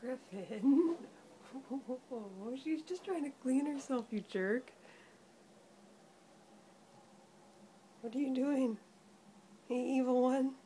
Griffin. Oh, she's just trying to clean herself, you jerk. What are you doing? Hey, evil one.